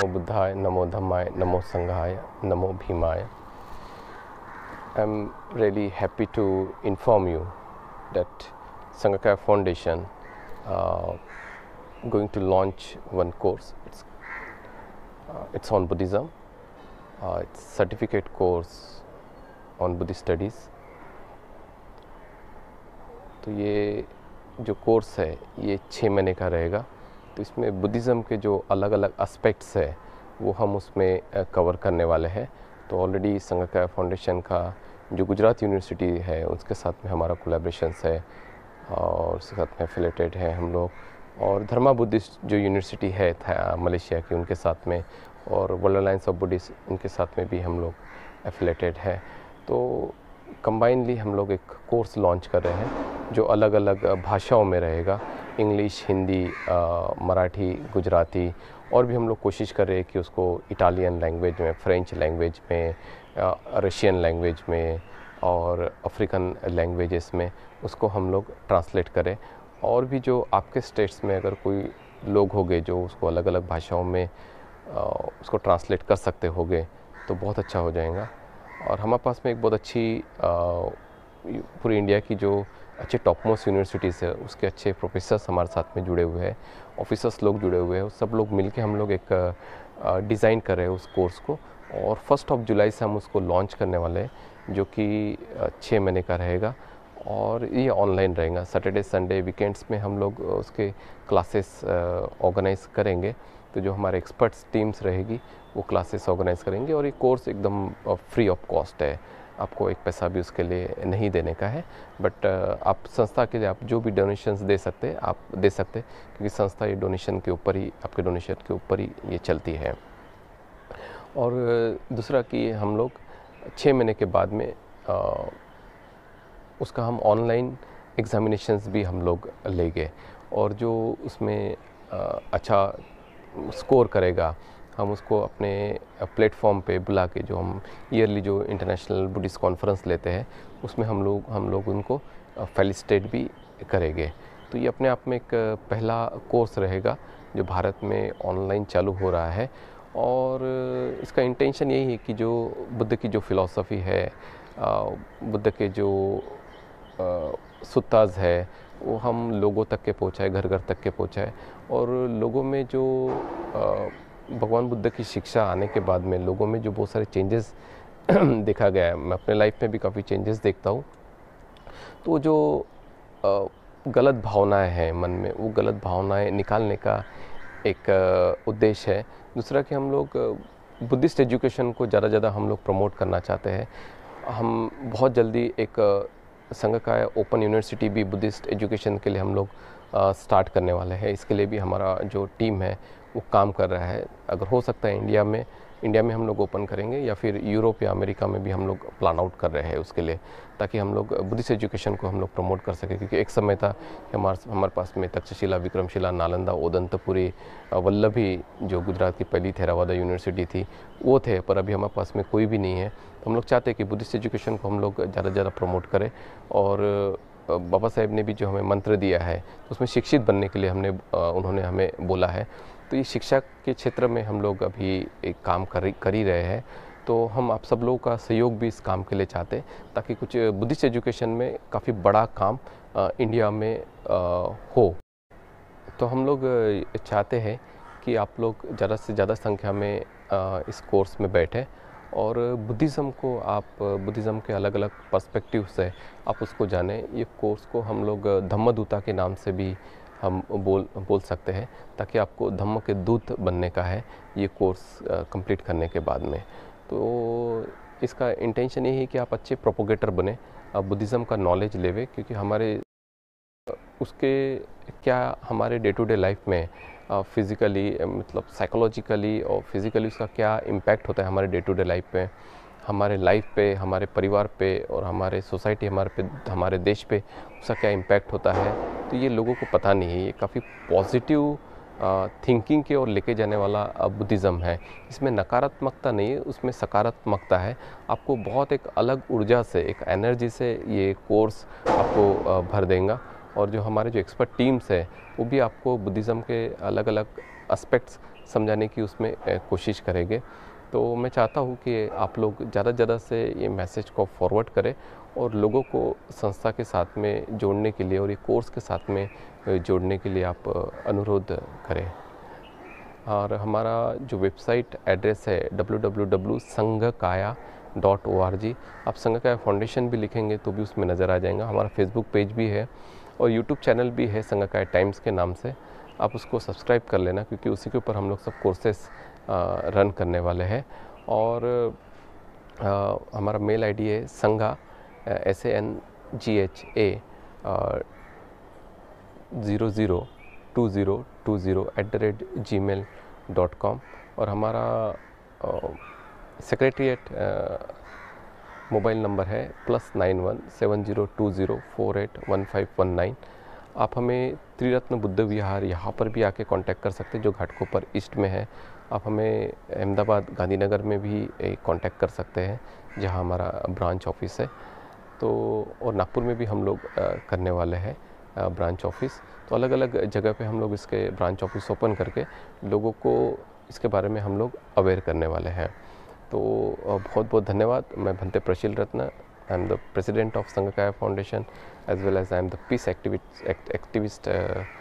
NaMo बुद्धाय, NaMo धम्माय, NaMo संघाय, NaMo भीमाय. I'm really happy to inform you that Sangakaya Foundation going to launch one course. It's on Buddhism. It's certificate course on Buddhist studies. तो ये जो course है ये 6 महीने का रहेगा. तो इसमें बुद्धिज़्म के जो अलग अलग एस्पेक्ट्स है वो हम उसमें कवर करने वाले हैं. तो ऑलरेडी संगकाया फाउंडेशन का जो गुजरात यूनिवर्सिटी है उसके साथ में हमारा कोलैबोरेशंस है और उसके साथ में एफिलेटेड है हम लोग, और धर्मा बुद्धिस्ट जो यूनिवर्सिटी है मलेशिया की उनके साथ में, और वर्ल्ड अलायंस ऑफ बुद्धिस्ट उनके साथ में भी हम लोग एफिलेटेड है. तो कंबाइनली हम लोग एक कोर्स लॉन्च कर रहे हैं जो अलग अलग भाषाओं में रहेगा. इंग्लिश, हिंदी, मराठी, गुजराती, और भी हम लोग कोशिश कर रहे हैं कि उसको इटालियन लैंग्वेज में, फ्रेंच लैंग्वेज में, रशियन लैंग्वेज में और अफ्रीकन लैंग्वेजेस में उसको हम लोग ट्रांसलेट करें. और भी जो आपके स्टेट्स में अगर कोई लोग होंगे जो उसको अलग अलग भाषाओं में उसको ट्रांसलेट कर सकते होंगे तो बहुत अच्छा हो जाएगा. और हमारे पास में एक बहुत अच्छी पूरी इंडिया की जो अच्छे टॉप मोस्ट यूनिवर्सिटीज़ है उसके अच्छे प्रोफेसर्स हमारे साथ में जुड़े हुए हैं, ऑफिसर्स लोग जुड़े हुए हैं. सब लोग मिलके हम लोग एक डिज़ाइन कर रहे हैं उस कोर्स को, और 1 जुलाई से हम उसको लॉन्च करने वाले हैं जो कि 6 महीने का रहेगा. और ये ऑनलाइन रहेगा. सैटरडे, संडे, वीकेंड्स में हम लोग उसके क्लासेस ऑर्गेनाइज करेंगे. तो जो हमारे एक्सपर्ट्स टीम्स रहेगी वो क्लासेस ऑर्गेनाइज करेंगे. और ये कोर्स एकदम फ्री ऑफ कॉस्ट है, आपको एक पैसा भी उसके लिए नहीं देने का है. बट आप संस्था के लिए आप जो भी डोनेशंस दे सकते हैं आप दे सकते हैं, क्योंकि संस्था ये डोनेशन के ऊपर ही, आपके डोनेशन के ऊपर ही ये चलती है. और दूसरा कि हम लोग 6 महीने के बाद में उसका हम ऑनलाइन एग्जामिनेशंस भी हम लोग लेंगे, और जो उसमें अच्छा स्कोर करेगा हम उसको अपने प्लेटफॉर्म पे बुला के, जो हम ईयरली जो इंटरनेशनल बुद्धिस्ट कॉन्फ्रेंस लेते हैं उसमें हम लोग उनको फेलिसिटेट भी करेंगे. तो ये अपने आप में एक पहला कोर्स रहेगा जो भारत में ऑनलाइन चालू हो रहा है. और इसका इंटेंशन यही है कि जो बुद्ध की जो फ़िलॉसफ़ी है, बुद्ध के जो सुत्ताज़ है वो हम लोगों तक के पहुँचाए, घर घर तक के पहुँचाए. और लोगों में जो भगवान बुद्ध की शिक्षा आने के बाद में लोगों में जो बहुत सारे चेंजेस देखा गया है, मैं अपने लाइफ में भी काफ़ी चेंजेस देखता हूँ. तो जो गलत भावनाएं हैं मन में, वो गलत भावनाएं निकालने का एक उद्देश्य है. दूसरा कि हम लोग बुद्धिस्ट एजुकेशन को ज़्यादा हम लोग प्रमोट करना चाहते हैं. हम बहुत जल्दी एक संघकाय ओपन यूनिवर्सिटी भी बुद्धिस्ट एजुकेशन के लिए हम लोग स्टार्ट करने वाले हैं. इसके लिए भी हमारा जो टीम है वो काम कर रहा है. अगर हो सकता है इंडिया में हम लोग ओपन करेंगे, या फिर यूरोप या अमेरिका में भी हम लोग प्लान आउट कर रहे हैं उसके लिए, ताकि हम लोग बुद्धिस्ट एजुकेशन को हम लोग प्रमोट कर सकें. क्योंकि एक समय था कि हमारे पास में तक्षशिला, विक्रमशिला, नालंदा, ओदंतपुरी, वल्लभी जो गुजरात की पहली थेरावादा यूनिवर्सिटी थी वो थे, पर अभी हमारे पास में कोई भी नहीं है. तो हम लोग चाहते हैं कि बुद्धिस्ट एजुकेशन को हम लोग ज़्यादा प्रमोट करें. और बाबा साहेब ने भी जो हमें मंत्र दिया है उसमें शिक्षित बनने के लिए उन्होंने हमें बोला है. तो ये शिक्षा के क्षेत्र में हम लोग अभी एक काम कर ही रहे हैं. तो हम आप सब लोगों का सहयोग भी इस काम के लिए चाहते हैं, ताकि कुछ बुद्धिस्ट एजुकेशन में काफ़ी बड़ा काम इंडिया में हो. तो हम लोग चाहते हैं कि आप लोग ज़्यादा से ज़्यादा संख्या में इस कोर्स में बैठें, और बुद्धिज़्म को आप बुद्धिज़्म के अलग अलग पर्सपेक्टिव से आप उसको जानें. ये कोर्स को हम लोग धम्मदूता के नाम से भी हम बोल सकते हैं, ताकि आपको धम्म के दूत बनने का है ये कोर्स कंप्लीट करने के बाद में. तो इसका इंटेंशन यही है कि आप अच्छे प्रोपोगेटर बने, आप बुद्धिज़्म का नॉलेज लेवे, क्योंकि हमारे उसके क्या हमारे डे टू डे लाइफ में फिज़िकली, मतलब साइकोलॉजिकली और फिज़िकली उसका क्या इम्पैक्ट होता है हमारे डे टू डे लाइफ में, हमारे लाइफ पे, हमारे परिवार पे, और हमारे सोसाइटी, हमारे देश पे उसका क्या इम्पैक्ट होता है. तो ये लोगों को पता नहीं है. ये काफ़ी पॉजिटिव थिंकिंग की ओर लेके जाने वाला बुद्धिज़्म है. इसमें नकारात्मकता नहीं है, उसमें सकारात्मकता है. आपको बहुत एक अलग ऊर्जा से, एक एनर्जी से ये कोर्स आपको भर देगा. और जो हमारे जो एक्सपर्ट टीम्स है वो भी आपको बुद्धिज़्म के अलग अलग एस्पेक्ट्स समझाने की उसमें कोशिश करेंगे। तो मैं चाहता हूँ कि आप लोग ज़्यादा से ज़्यादा से ये मैसेज को फॉरवर्ड करें और लोगों को संस्था के साथ में जोड़ने के लिए और ये कोर्स के साथ में जोड़ने के लिए आप अनुरोध करें। और हमारा जो वेबसाइट एड्रेस है www.sanghakaya.org। आप संघकाया फाउंडेशन भी लिखेंगे तो भी उसमें नज़र आ जाएगा। हमारा फेसबुक पेज भी है और यूट्यूब चैनल भी है संघकाया टाइम्स के नाम से। आप उसको सब्सक्राइब कर लेना क्योंकि उसी के ऊपर हम लोग सब कोर्सेस रन करने वाले हैं। और हमारा मेल आईडी है संघा SANGHA 002020@gmail.com। और हमारा सेक्रेटरीट मोबाइल नंबर है +917020481519। आप हमें त्रिरत्न बुद्ध विहार यहाँ पर भी आके कांटेक्ट कर सकते हैं जो घाटकोपर ईस्ट में है। आप हमें अहमदाबाद गांधीनगर में भी कांटेक्ट कर सकते हैं जहाँ हमारा ब्रांच ऑफिस है। तो और नागपुर में भी हम लोग करने वाले हैं ब्रांच ऑफिस। तो अलग अलग जगह पे हम लोग इसके ब्रांच ऑफिस ओपन करके लोगों को इसके बारे में हम लोग अवेयर करने वाले हैं। तो बहुत बहुत धन्यवाद। मैं Bhante Prasheel Ratna, I am the president of Sanghakaya foundation as well as I am the peace activist